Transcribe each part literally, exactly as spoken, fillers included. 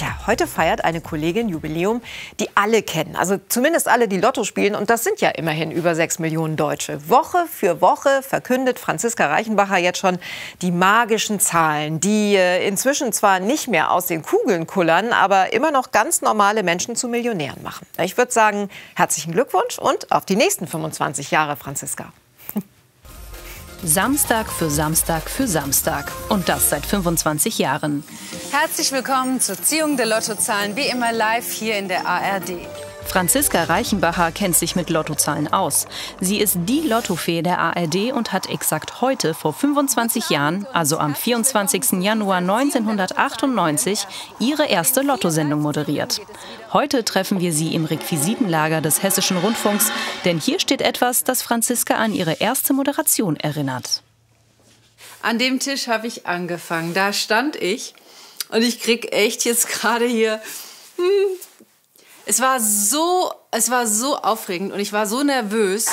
Tja, heute feiert eine Kollegin Jubiläum, die alle kennen. Also zumindest alle, die Lotto spielen. Und das sind ja immerhin über sechs Millionen Deutsche. Woche für Woche verkündet Franziska Reichenbacher jetzt schon die magischen Zahlen, die äh, inzwischen zwar nicht mehr aus den Kugeln kullern, aber immer noch ganz normale Menschen zu Millionären machen. Ich würde sagen, herzlichen Glückwunsch und auf die nächsten fünfundzwanzig Jahre, Franziska. Samstag für Samstag für Samstag. Und das seit fünfundzwanzig Jahren. Herzlich willkommen zur Ziehung der Lottozahlen, wie immer live hier in der A R D. Franziska Reichenbacher kennt sich mit Lottozahlen aus. Sie ist die Lottofee der A R D und hat exakt heute vor fünfundzwanzig Jahren, also am vierundzwanzigsten Januar neunzehnhundertachtundneunzig, ihre erste Lottosendung moderiert. Heute treffen wir sie im Requisitenlager des Hessischen Rundfunks, denn hier steht etwas, das Franziska an ihre erste Moderation erinnert. An dem Tisch habe ich angefangen. Da stand ich und ich krieg echt jetzt gerade hier... Hm, Es war so, es war so aufregend und ich war so nervös.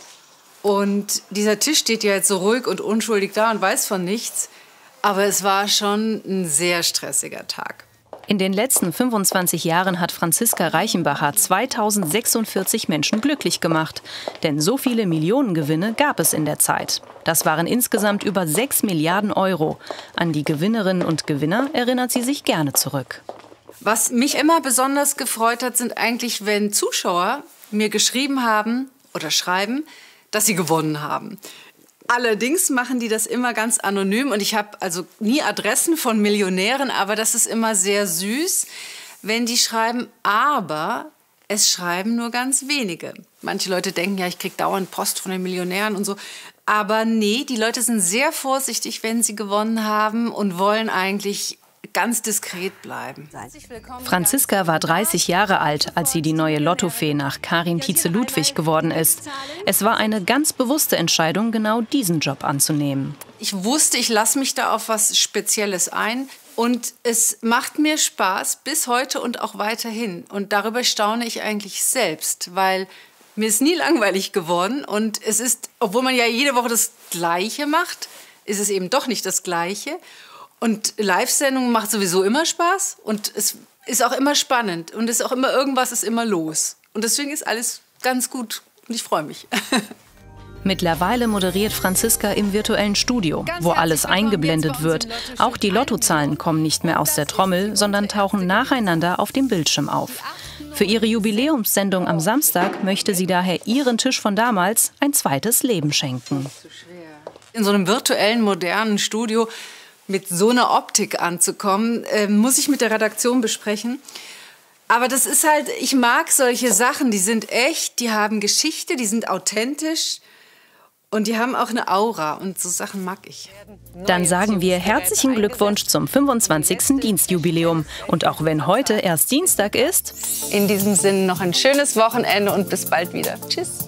Und dieser Tisch steht ja jetzt so ruhig und unschuldig da und weiß von nichts. Aber es war schon ein sehr stressiger Tag. In den letzten fünfundzwanzig Jahren hat Franziska Reichenbacher zweitausendsechsundvierzig Menschen glücklich gemacht. Denn so viele Millionengewinne gab es in der Zeit. Das waren insgesamt über sechs Milliarden Euro. An die Gewinnerinnen und Gewinner erinnert sie sich gerne zurück. Was mich immer besonders gefreut hat, sind eigentlich, wenn Zuschauer mir geschrieben haben oder schreiben, dass sie gewonnen haben. Allerdings machen die das immer ganz anonym und ich habe also nie Adressen von Millionären, aber das ist immer sehr süß, wenn die schreiben, aber es schreiben nur ganz wenige. Manche Leute denken, ja, ich kriege dauernd Post von den Millionären und so. Aber nee, die Leute sind sehr vorsichtig, wenn sie gewonnen haben und wollen eigentlich ganz diskret bleiben. Franziska war dreißig Jahre alt, als sie die neue Lottofee nach Karin Tietze-Ludwig geworden ist. Es war eine ganz bewusste Entscheidung, genau diesen Job anzunehmen. Ich wusste, ich lasse mich da auf was Spezielles ein. Und es macht mir Spaß bis heute und auch weiterhin. Und darüber staune ich eigentlich selbst, weil mir ist nie langweilig geworden. Und es ist, obwohl man ja jede Woche das Gleiche macht, ist es eben doch nicht das Gleiche. Und Live-Sendungen macht sowieso immer Spaß und es ist auch immer spannend und es ist auch immer irgendwas ist immer los. Und deswegen ist alles ganz gut und ich freue mich. Mittlerweile moderiert Franziska im virtuellen Studio, wo alles eingeblendet wird. Auch die Lottozahlen kommen nicht mehr aus der Trommel, sondern tauchen nacheinander auf dem Bildschirm auf. Für ihre Jubiläumssendung am Samstag möchte sie daher ihren Tisch von damals ein zweites Leben schenken. In so einem virtuellen, modernen Studio mit so einer Optik anzukommen, äh, muss ich mit der Redaktion besprechen. Aber das ist halt, ich mag solche Sachen, die sind echt, die haben Geschichte, die sind authentisch und die haben auch eine Aura und so Sachen mag ich. Dann sagen wir herzlichen Glückwunsch zum fünfundzwanzigsten Dienstjubiläum. Und auch wenn heute erst Dienstag ist... In diesem Sinne noch ein schönes Wochenende und bis bald wieder. Tschüss.